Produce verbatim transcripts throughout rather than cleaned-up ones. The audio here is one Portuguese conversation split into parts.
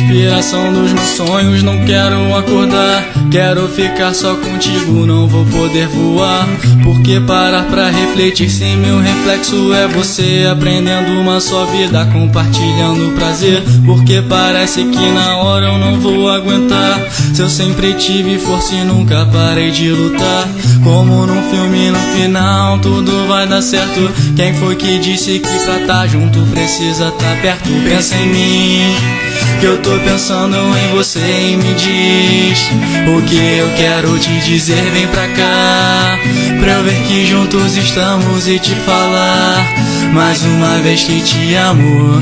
inspiração dos meus sonhos. Não quero acordar, quero ficar só contigo. Não vou poder voar, porque parar pra refletir se meu reflexo é você. Aprendendo uma só vida, compartilhando prazer, porque parece que na hora eu não vou aguentar. Se eu sempre tive força e nunca parei de lutar, como num filme no final tudo vai dar certo. Quem foi que disse que pra tá junto precisa tá perto? Pensa em mim, que eu tô pensando em você, e me diz o que eu quero te dizer. Vem pra cá, pra eu ver que juntos estamos e te falar mais uma vez que te amo.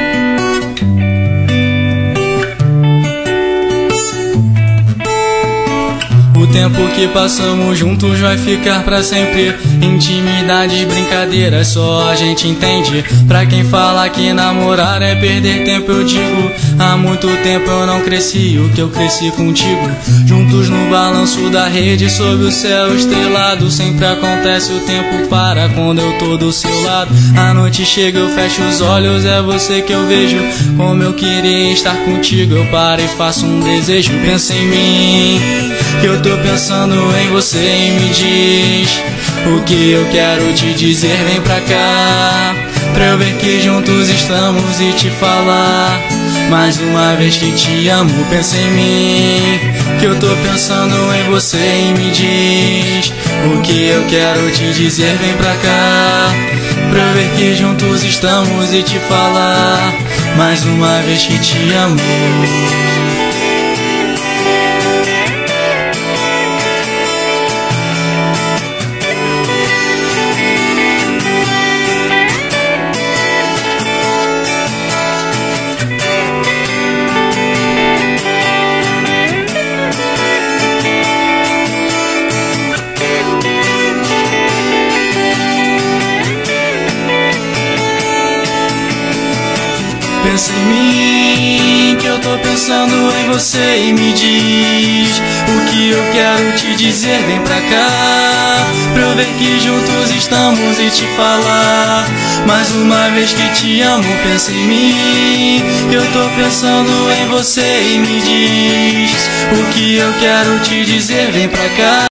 O tempo que passamos juntos vai ficar pra sempre. Intimidades, brincadeiras, só a gente entende. Pra quem fala que namorar é perder tempo, eu digo, há muito tempo eu não cresci o que eu cresci contigo. Juntos no balanço da rede, sob o céu estrelado. Sempre acontece, o tempo para quando eu tô do seu lado. A noite chega, eu fecho os olhos, é você que eu vejo. Como eu queria estar contigo, eu paro e faço um desejo. Pensa em mim, que eu tô pensando em você, e me diz o que eu quero te dizer. Vem pra cá, pra eu ver que juntos estamos e te falar mais uma vez que te amo. Pensa em mim, que eu tô pensando em você, e me diz o que eu quero te dizer. Vem pra cá, pra eu ver que juntos estamos e te falar mais uma vez que te amo. Pensa em mim, que eu tô pensando em você, e me diz o que eu quero te dizer. Vem pra cá, pra eu ver que juntos estamos e te falar mais uma vez que te amo. Pensa em mim, que eu tô pensando em você, e me diz o que eu quero te dizer. Vem pra cá.